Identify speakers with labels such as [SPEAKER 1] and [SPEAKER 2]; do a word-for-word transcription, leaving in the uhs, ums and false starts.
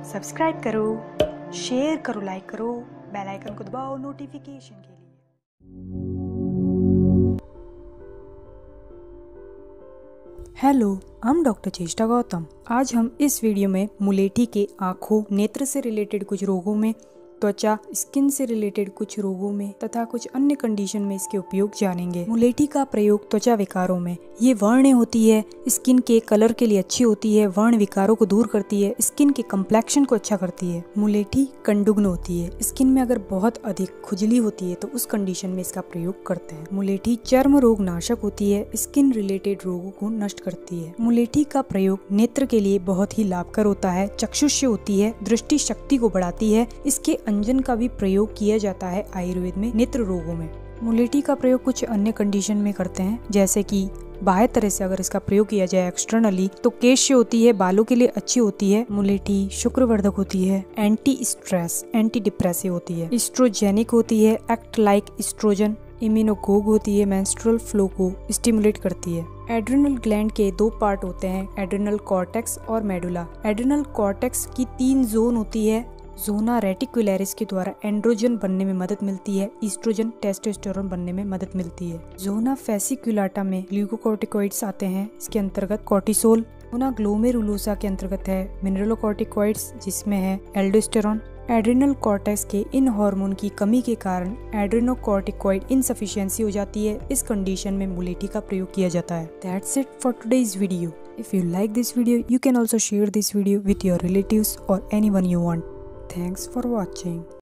[SPEAKER 1] Subscribe करो, share करो, like करो, बेल आइकन को दबाओ नोटिफिकेशन के लिए। हेलो, हम डॉक्टर चेष्टा गौतम। आज हम इस वीडियो में मुलेठी के आँखों, नेत्र से रिलेटेड कुछ रोगों में, त्वचा, स्किन से रिलेटेड कुछ रोगों में तथा कुछ अन्य कंडीशन में इसके उपयोग जानेंगे। मुलेठी का प्रयोग त्वचा विकारों में। ये वर्ण होती है, स्किन के कलर के लिए अच्छी होती है, वर्ण विकारों को दूर करती है, स्किन के कम्प्लेक्शन को अच्छा करती है। मुलेठी कंडुग्न होती है, स्किन में अगर बहुत अधिक खुजली होती है तो उस कंडीशन में इसका प्रयोग करते हैं। मुलेठी चर्म रोग नाशक होती है, स्किन रिलेटेड रोगों को नष्ट करती है। मुलेठी का प्रयोग नेत्र के लिए बहुत ही लाभकर होता है, चक्षुष्य होती है, दृष्टि शक्ति को बढ़ाती है। इसके अंजन का भी प्रयोग किया जाता है आयुर्वेद में नेत्र रोगों में। मुलेठी का प्रयोग कुछ अन्य कंडीशन में करते हैं, जैसे कि बाह्य तरह से अगर इसका प्रयोग किया जाए एक्सटर्नली तो केश होती है, बालों के लिए अच्छी होती है। मुलेठी शुक्रवर्धक होती है, एंटी स्ट्रेस, एंटी डिप्रेसिव होती है, एस्ट्रोजेनिक होती है, एक्ट लाइक एस्ट्रोजन, इम्यूनोगोग होती है, मेंस्ट्रुअल फ्लो को स्टिमुलेट करती है। एड्रिनल ग्लैंड के दो पार्ट होते हैं, एड्रिनल कॉर्टेक्स और मेडुला। एड्रिनल कॉर्टेक्स की तीन जोन होती है। जोना रेटिकुलरिस के द्वारा एंड्रोजन बनने में मदद मिलती है, ईस्ट्रोजन, टेस्टोस्टेरोन बनने में मदद मिलती है। जोना फेसिकुलाटा में ग्लूकोकॉर्टिकॉइड्स आते हैं, इसके अंतर्गत कॉर्टिसोल। जोना ग्लोमेरुलोसा के अंतर्गत है मिनरलोकॉर्टिकॉइड्स, जिसमें है एल्डोस्टेरोन। एड्रिनल कॉर्टेक्स के इन हार्मोन की कमी के कारण एड्रिनोकॉर्टिकॉइड इनसफिशिएंसी हो जाती है। इस कंडीशन में मुलेठी का प्रयोग किया जाता है। That's it for today's video. If you like this video, you can also share this video with your relatives or anyone you want. Thanks for watching.